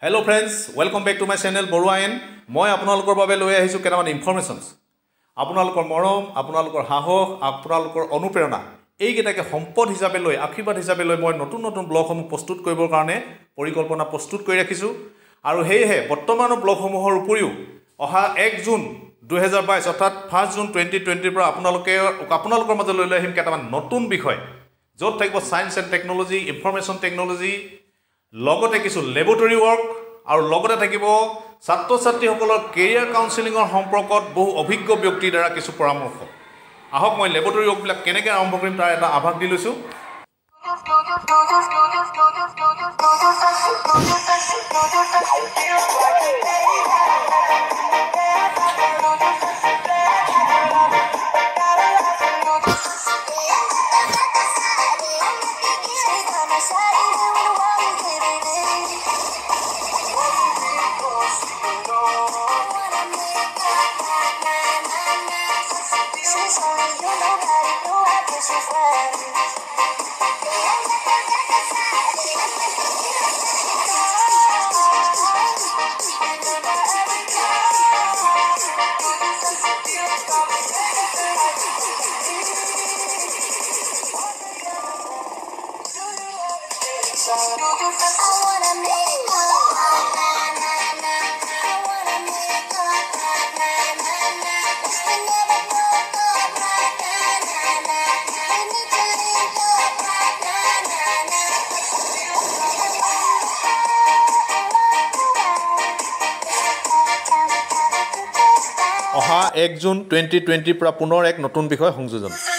Hello friends, welcome back to my channel BORUAH. মই আপোনালোকৰ বাবে লৈ আহিছো কেটামান ইনফৰমেশনস। আপোনালোকৰ মৰম, আপোনালোকৰ সাহস, আপোনালোকৰ অনুপ্ৰেৰণা এই কেটাকে সম্পদ হিচাপে লৈ আশীৰ্বাদ হিচাপে লৈ মই নতুন নতুন ব্লগসমূহ প্ৰস্তুত কৰিবৰ কাৰণে পৰিকল্পনা প্ৰস্তুত কৰি ৰাখিছো। আৰু হেহে বৰ্তমানৰ ব্লগসমূহৰ উপৰিও অহা 1 জুন 2022 অৰ্থাৎ 1 জুন 2020 পৰা আপোনালোকৰ মাজলৈ লৈ আহিম কেটামান নতুন বিষয় য'ত থাকিব science and technology, information technology, লগতে কিছু লেবৰেটৰী ওয়ার্ক আৰু লগতে থাকিব ছাত্ৰ ছাত্ৰীসকলৰ কেৰিয়াৰ কাউন্সেলিংৰ সম্পৰ্কত বহু অভিজ্ঞ ব্যক্তিৰ দ্বাৰা কিছু পৰামৰ্শ। আহক মই লেবৰেটৰী ওয়ার্কবিলাক কেনেকৈ আৰম্ভ কৰিম তাৰ এটা আভাস দি লৈছো। অহা 1 জুন 2020 পৰা পুনৰ এক নতুন বিষয় সংযোজন।